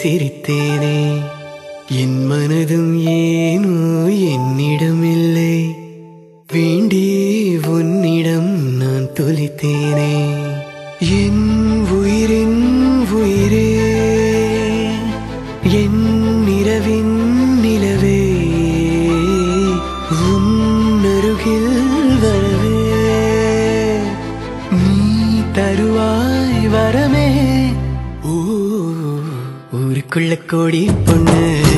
சிரித்தேனே என் மனதும் ஏனோ என்னிடமில்லை வேண்டி உன்னிடம் நான் தொலைத்தேனே என் உயிரின் உயிரே என் இரவின் நிலவே உன்னருகில் வரவே நீ தருவாய் வரமே ஊருக்குள்ள கோடி பொண்ணு